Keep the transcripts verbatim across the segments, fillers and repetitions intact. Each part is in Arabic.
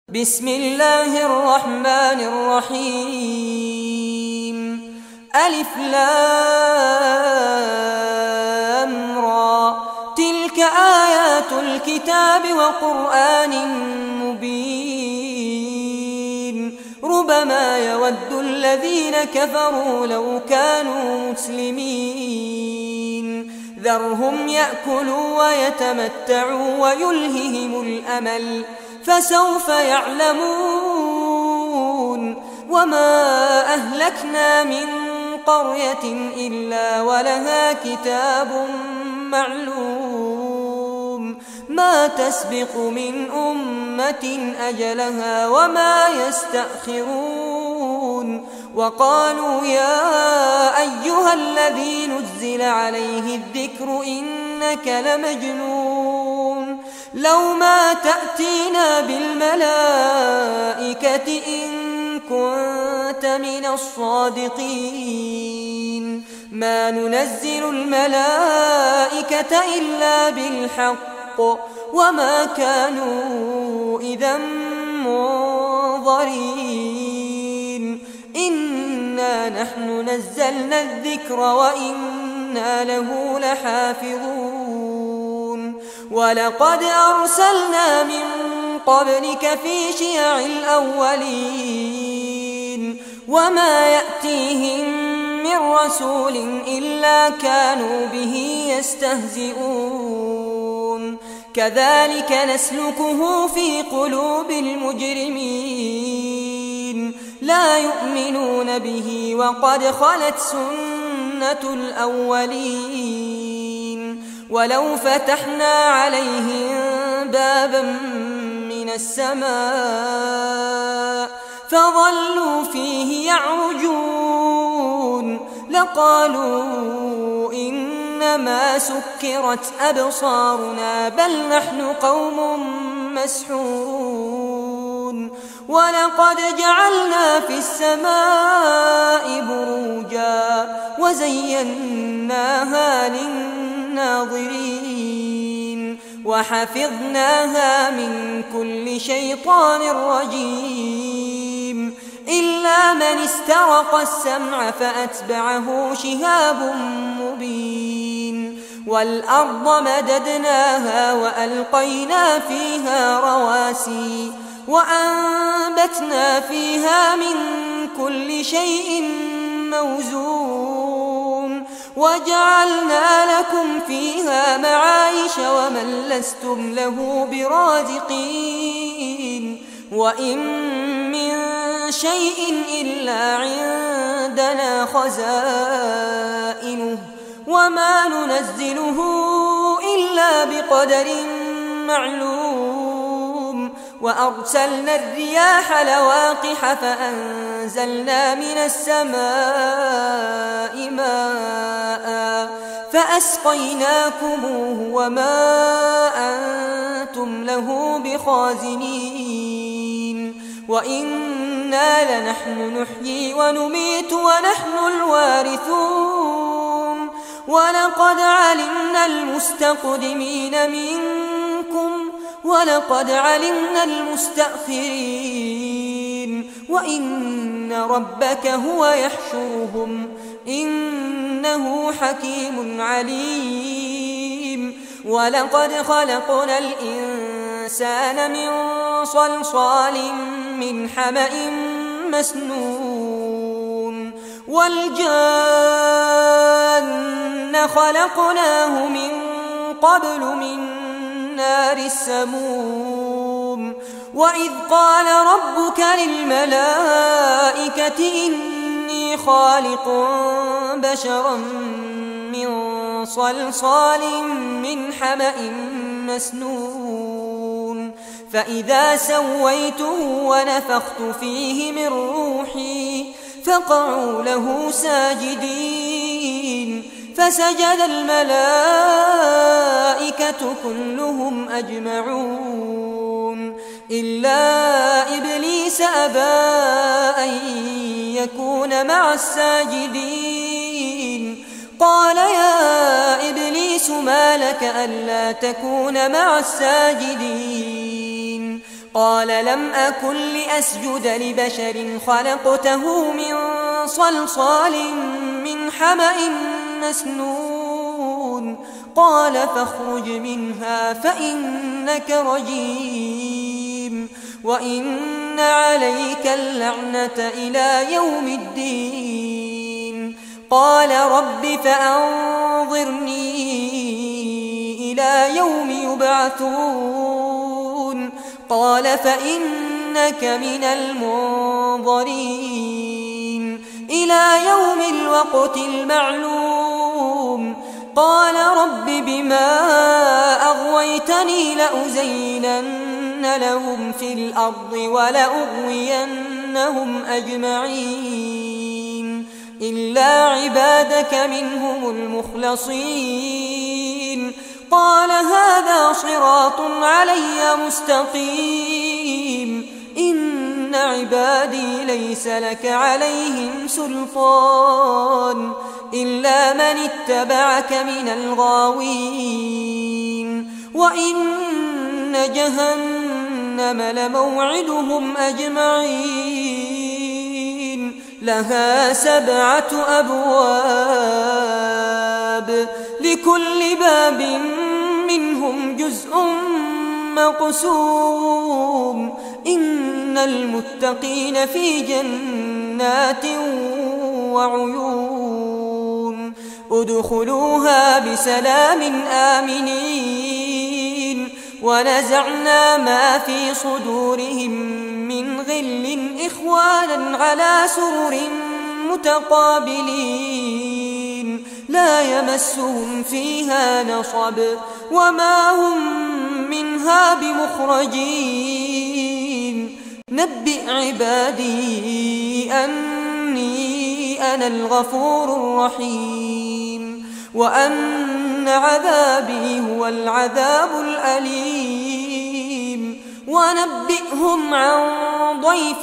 بسم الله الرحمن الرحيم. ألف لام را، تلك آيات الكتاب وقرآن مبين. ربما يود الذين كفروا لو كانوا مسلمين. ذرهم يأكلوا ويتمتعوا ويلههم الأمل، فسوف يعلمون. وما أهلكنا من قرية إلا ولها كتاب معلوم، ما تسبق من أمة أجلها وما يستأخرون. وقالوا يا أيها الذي نزل عليه الذكر إنك لمجنون، لو ما تأتينا بالملائكة إن كنت من الصادقين. ما ننزل الملائكة إلا بالحق وما كانوا إذا منظرين. إنا نحن نزلنا الذكر وإنا له لحافظون. ولقد أرسلنا من قبلك في شيع الأولين، وما يأتيهم من رسول إلا كانوا به يستهزئون. كذلك نسلكه في قلوب المجرمين، لا يؤمنون به وقد خلت سنة الأولين. ولو فتحنا عليهم بابا من السماء فظلوا فيه يعرجون لقالوا إنما سكرت أبصارنا بل نحن قوم مسحورون. ولقد جعلنا في السماء بروجا وزيناها للناظرين وحفظناها من كل شيطان رجيم إلا من استرق السمع فأتبعه شهاب مبين. والأرض مددناها وألقينا فيها رواسي وأنبتنا فيها من كل شيء موزون وجعلنا لكم فيها معايش ومن لستم له برازقين. وإن من شيء إلا عندنا خزائنه وما ننزله إلا بقدر معلوم. وأرسلنا الرياح لواقح فأنزلنا من السماء ماء فأسقيناكموه وما أنتم له بخازنين. وإنا لنحن نحيي ونميت ونحن الوارثون. ولقد علمنا المستقدمين منكم ولقد علمنا المستأخرين. وإن ربك هو يحشرهم إنه حكيم عليم. ولقد خلقنا الإنسان من صلصال من حمأ مسنون والجان خلقناه من قبل من نار السموم. وإذ قال ربك للملائكة إني خالق بشرا من صلصال من حمأ مسنون فإذا سويته ونفخت فيه من روحي فقعوا له ساجدين. فسجد الملائكة كلهم أجمعون إلا إبليس أبى أن يكون مع الساجدين. قال يا إبليس ما لك ألا تكون مع الساجدين. قال لم أكن لأسجد لبشر خلقته من صلصال من حمأ مسنون قال فاخرج منها فإنك رجيم وإن عليك اللعنة إلى يوم الدين قال رب فأنظرني إلى يوم يبعثون قال فإنك من المنظرين إلى يوم الوقت المعلوم قال رب بما أغويتني لأزينن لهم في الأرض ولأغوينهم أجمعين إلا عبادك منهم المخلصين قال هذا صراط علي مستقيم إن عبادي ليس لك عليهم سلطان إلا من اتبعك من الغاوين وإن جهنم لموعدهم أجمعين لها سبعة أبواب لكل باب منهم جزء مقسوم إن المتقين في جنات وعيون ادخلوها بسلام آمنين ونزعنا ما في صدورهم من غل إخوانا على سرر متقابلين لا يمسهم فيها نصب وما هم منها بمخرجين نبئ عبادي أني أنا الغفور الرحيم وأن عذابي هو العذاب الأليم ونبئهم عن ضيف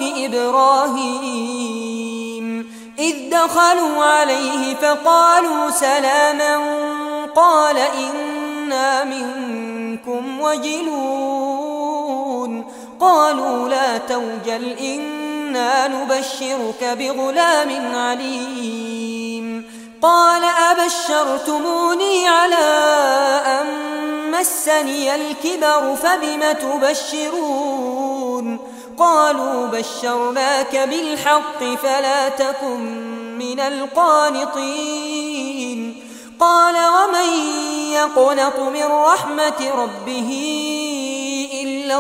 إبراهيم إذ دخلوا عليه فقالوا سلاما قال إنا منكم وجلون قالوا لا توجل إنا نبشرك بغلام عليم قال أبشرتموني على أن مسني الكبر فبم تبشرون قالوا بشرناك بالحق فلا تكن من القانطين قال ومن يقنط من رحمة ربه إلا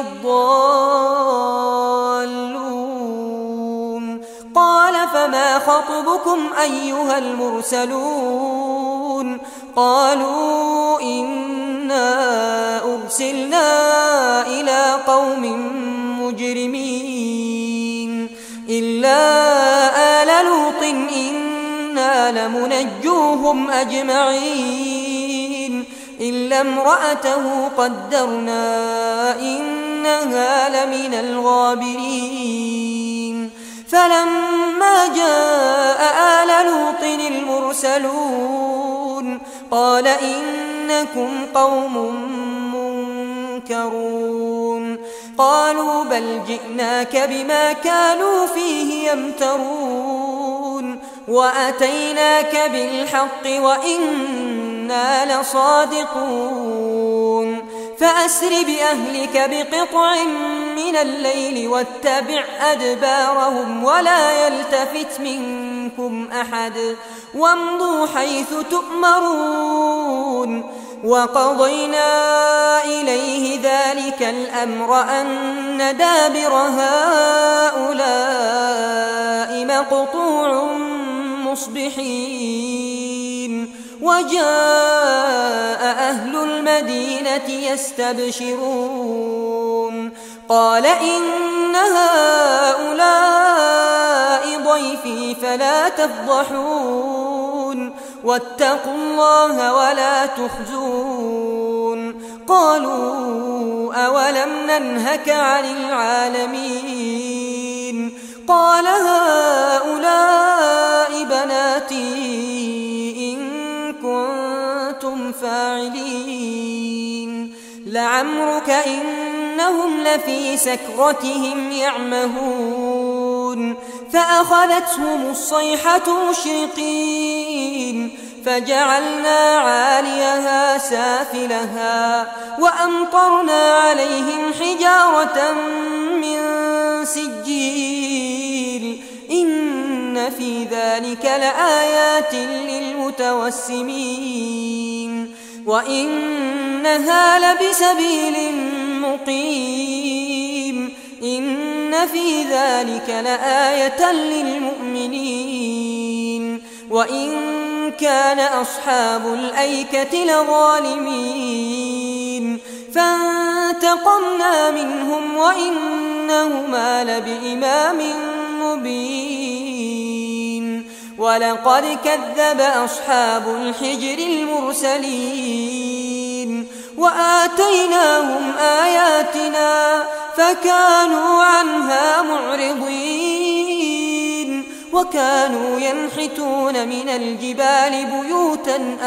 الضالون قال فما خطبكم أيها المرسلون قالوا إنا أرسلنا إلى قوم مجرمين إلا آل لوط إنا لمنجوهم أجمعين إلا امرأته قدرنا إنها لمن الغابرين فلما جاء آل لوط المرسلون قال إنكم قوم منكرون قالوا بل جئناك بما كانوا فيه يمترون وأتيناك بالحق وإنا لصادقون فأسر بأهلك بقطع من الليل واتبع أدبارهم ولا يلتفت منكم أحد وامضوا حيث تؤمرون وقضينا إليه ذلك الأمر أن دابر هؤلاء مقطوع مصبحين وجاء أهل المدينة يستبشرون قال إن هؤلاء ضيفي فلا تفضحون واتقوا الله ولا تخزون قالوا أولم ننهك عن العالمين قال هؤلاء بناتي إن كنتم فاعلين لعمرك إنهم إنهم لفي سكرتهم يعمهون فأخذتهم الصيحة مشرقين فجعلنا عاليها سافلها وأمطرنا عليهم حجارة من سجيل إن في ذلك لآيات للمتوسمين وإنها لبسبيل مقيم إن في ذلك لآية للمؤمنين وإن كان أصحاب الأيكة لظالمين فانتقمنا منهم وإنهما لبإمام مبين ولقد كذب أصحاب الحجر المرسلين وآتيناهم آياتنا فكانوا عنها معرضين وكانوا ينحتون من الجبال بيوتا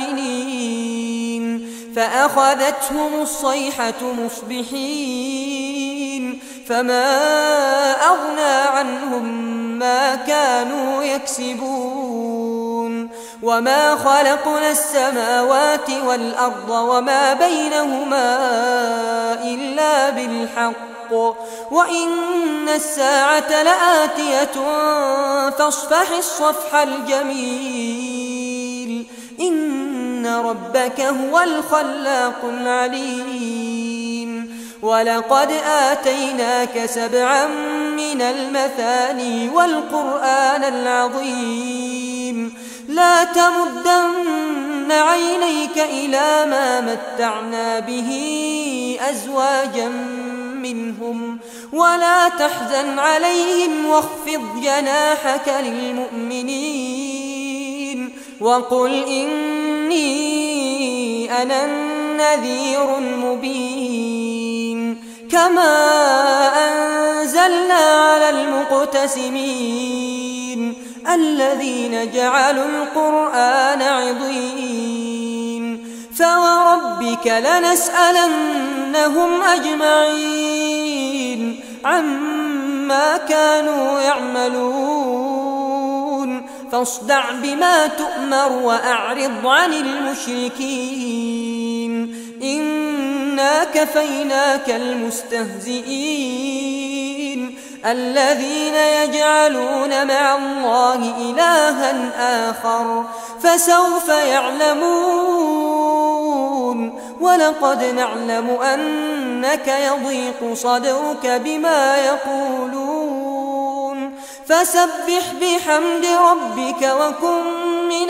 آمنين فأخذتهم الصيحة مصبحين فما أغنى عنهم ما كانوا يكسبون وما خلقنا السماوات والأرض وما بينهما إلا بالحق وإن الساعة لآتية فاصفح الصفح الجميل إن ربك هو الخلاق العليم ولقد آتيناك سبعا من المثاني والقرآن العظيم لا تمدن عينيك إلى ما متعنا به أزواجا منهم ولا تحزن عليهم واخفض جناحك للمؤمنين وقل إني أنا النذير المبين كما أنزلنا على المقتسمين الذين جعلوا القرآن عضين فوربك لنسألنهم أجمعين عما كانوا يعملون فاصدع بما تؤمر وأعرض عن المشركين إنا كفيناك المستهزئين الذين يجعلون مع الله إلها آخر فسوف يعلمون ولقد نعلم أنك يضيق صدرك بما يقولون فسبح بحمد ربك وكن من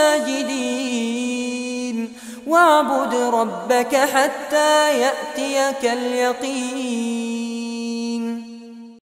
الساجدين واعبد ربك حتى يأتيك اليقين